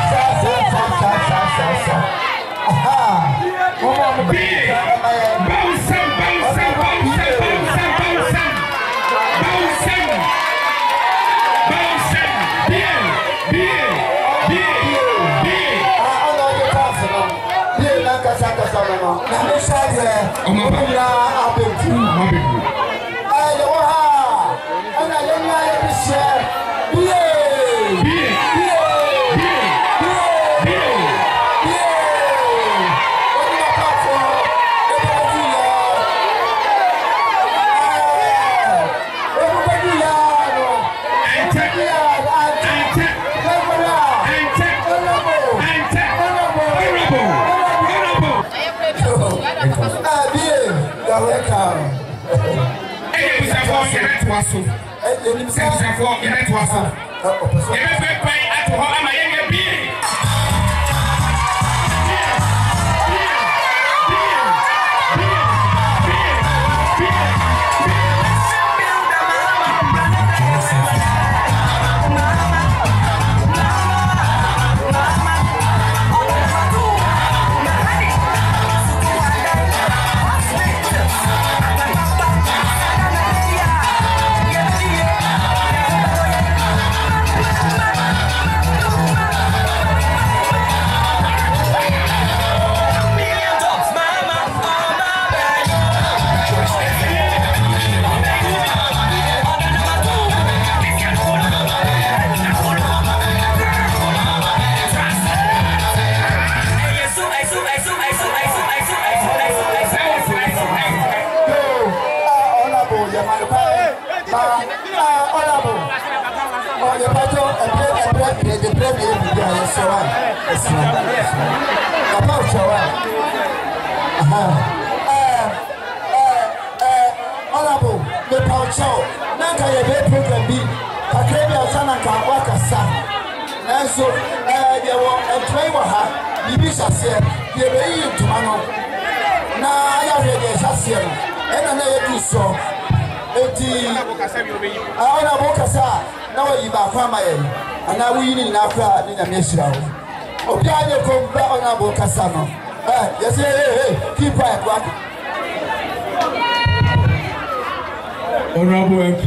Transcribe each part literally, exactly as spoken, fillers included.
Honorable M P,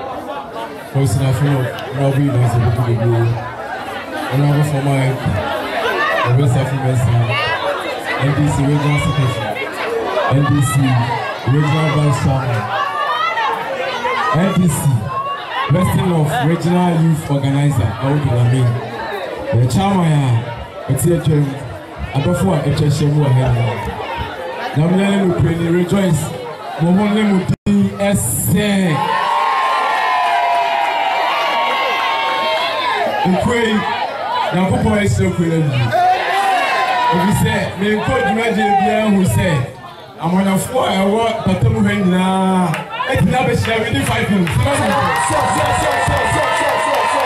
Honorable Honorable Honorable former M P, the West African N D C Regional Secretary, N D C Regional Vice Chairman, N D C Western of Regional Youth Organizer, Aoudou the Chairman, Etienne, Abafua Echeshemu ahead. Nominally, we pray rejoice. Mohonle Mudi Esse. Nkwe na popo ese kwele bi. Obi se me ko dwumaje bia hu se amonafo a ewo patamu ha nyina etina be share within five minutes. So so so so so so so.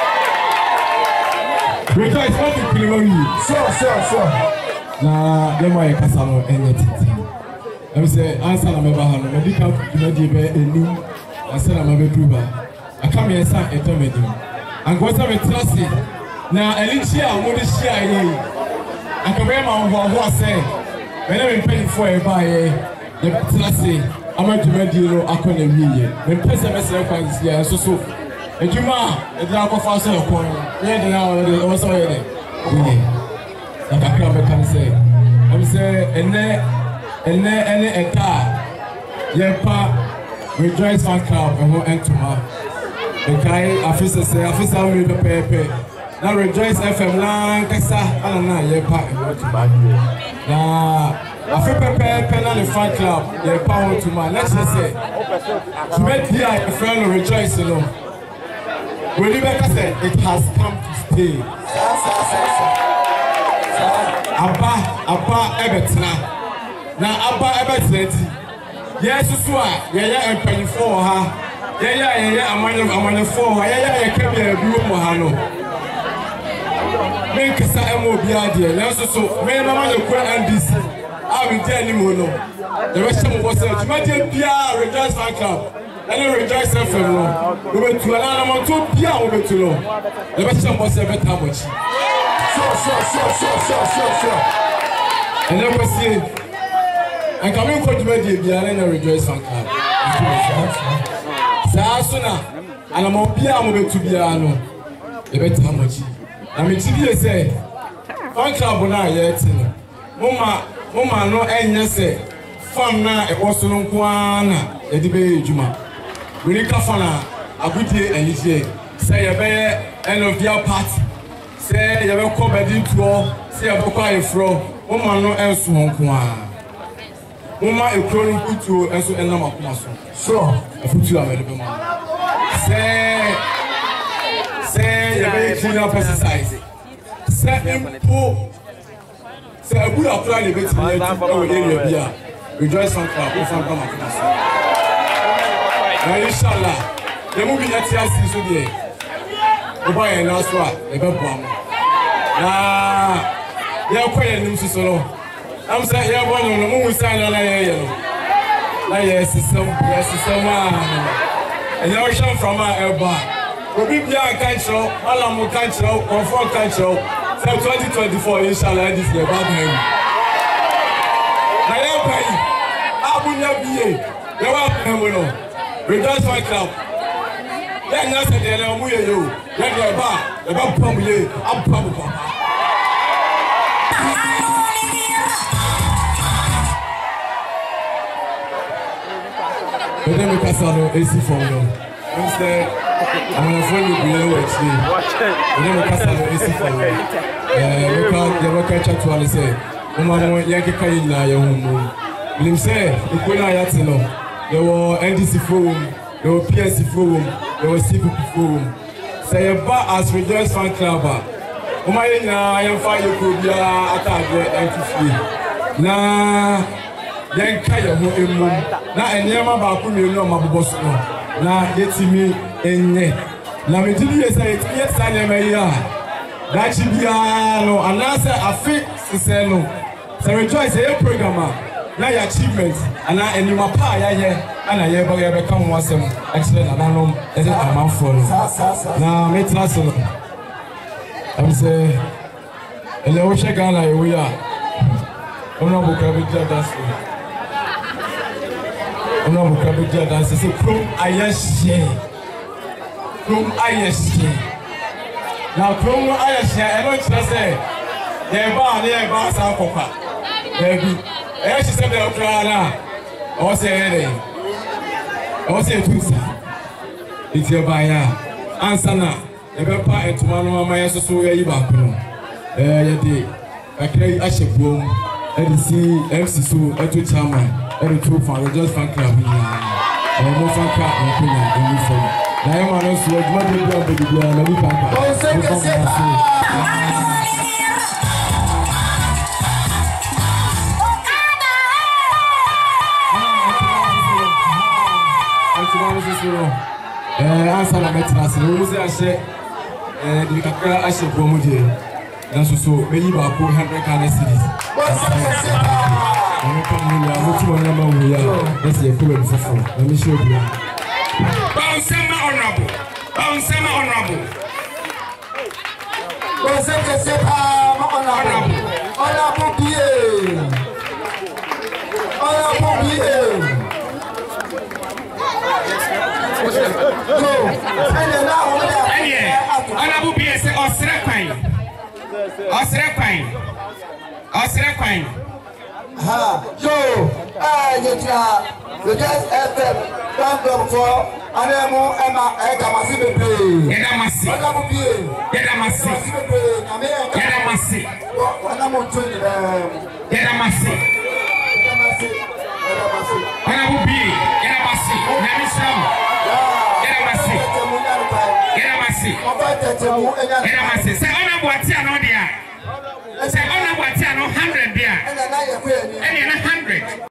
Rejoice not to kill you. So so so. Na dem ay kasano enetiti. I say, answer my bahano, medical medical enu, answer my bedruba. I come here, sir, a tomedy. And what's a trusty? Now, Alicia, what is she? I come here, my who say, when I'm paying for a buy the trusty, I'm going to medical, I couldn't immediate. When person myself is here, so so. And you ma, a drop of us a coin, yeah, now also there. Like I can say, I'm saying, and then. And then any a car, Yepa, Rejoice Fan Club, and who enter her. The guy, officer say, officer will be paper. Now Rejoice F M Lancaster, and now Yepa, and what to buy. Now, I feel prepared, pen on the Fan Club, Yepa, to my let's say. To make here a friend of Rejoice alone. When you better say, it has come to stay. Abba, Abba, Everton. Now, Abba Everton, yes, so yeah, yeah, and penny for her. Yeah, yeah, yeah, I'm on the phone. Yeah, yeah, I can't be a blue Mohano. Make us a more be idea. Now, so, when I'm on the queer and this, I'll be telling you, no. The rest of us, you might be a Rejoice Fan Club. And then Rejoice F M. We went to an animal to Pia over to know. The rest of us have a much. sure, sure, sure, sure, sure, sure. And then we see, and coming for the Biana Rejoice Fan Club. Sasuna, and I'm on Piano to Biano. The better how much. I mean, T say, Fan Club will not yet. Mama, Mama, no, and yes, say, Fan na, it was no one, a debate, Juma. We need Kafana, a good day, and it's here. Say a bear, end of your party. Say, you will come at it to say a book I fro. Mama, no else won't one. Mama, a crawling put to and so end of muscle. So, I put you available. Say, say, you're very clean up exercise. Say, impo. Say, a good apply the bit of the area. Rejoice on club, if I'm coming to us. Now, inshallah, there will be a T S C today. Oba and last one, a bad bomb. Nah, you're quite a new solo. I'm saying, you're one on the moon, stand on a yellow. Yes, it's some, yes, it's someone. And you're shown from my elbow. We'll be beyond control, Alamu control, or for control. So twenty twenty-four, inshallah, this is about him. I am paying. I will not be here. You're welcome, Rejoice my club. Then I said, I'm with you. Let me back. The back from you. I'm probably. Then we pass on A C for you. Instead, I'm going to phone you below actually. Then we pass on A C for you. We can't never catch up to what I say. Mama, Yankee Kaila, your home. Lim say, you couldn't have to know. There were N D C forum, there were P S C forum, there was C P P forum. Say about as Rejoice Fan Club. Mama, I am fine. You could be attacked and Nah. Then Kaya who emu na enyema ba ku mi no mabobo so na yetimi enye na me didi yesa yetimi yesa na me ya da chi bia no anasa afi sese no se Rejoice e program na ya achievement ana enima pa ya ye ana ye ba ye be kan ho asem actually na nanom e dey amanfo no na me tna so no am say ele wo she Ghana e we ya ono bu ka bi dance. No, we can't be done. So, come, I share. Come, I share. Now, come, I share. I don't just say, they're bad, they're bad, so Coca. Baby, I should say, they're crying. I say, anything. I say, two, it's your buyer. Answer now. The papa and tomorrow, my ass so where you back. Eh, you did. I carry a ship room. I see M C so, I took time. Every two for Rejoice Fan Club. I'm no fan club in Kenya in uniform. I am an also not the girl baby girl, maybe Papa. Oh, say que c'est pas. Eh, answer la mettre c'est le musée acheter eh du kakra acheter pour mu dire. Dans ce so, mais il va pour hundred Ghana cedis. Oh, c'est que c'est pas. I'm coming here. I'm going to go to the Let's see a cool one. Let me show you. Bounce him honorable. Bounce him honorable. Bounce him to say, honorable. Honorable B A. Honorable B A. No. Honorable B A say, Osre Quine. Osre Quine. Osre Quine. Ha, yo, ah, you try, you just F M, one drum for, and then more Emma, I got my city play. Get a massive, get a massive, get a massive, and I'm on twenty, get a massive, get a massive, and I will be, get a massive, let me some, get a massive, get a massive, get a massive, say, I'm not what's here, no, dear. Say, oh, no, what's here, no hundred there. And then a hundred.